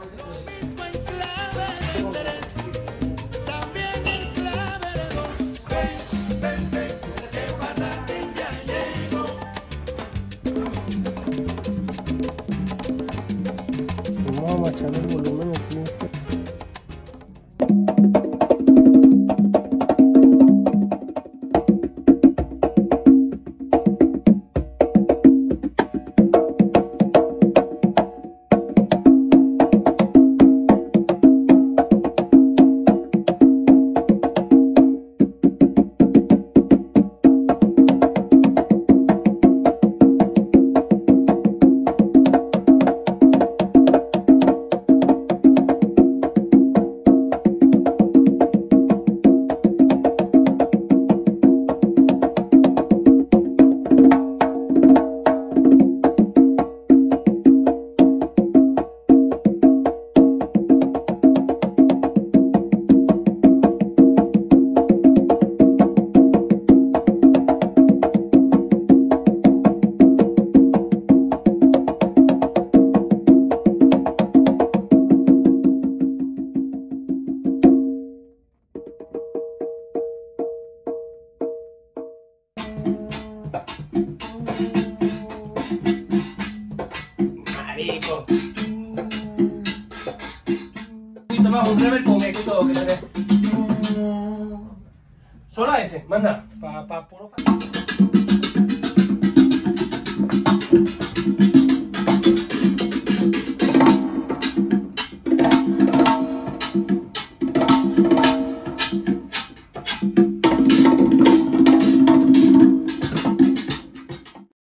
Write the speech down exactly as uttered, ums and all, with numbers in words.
Vamos a echarle el volumen aquí. Marico. Un más, un rever con eco y todo, que le dé. Solo ese, manda. Pa, pa, puro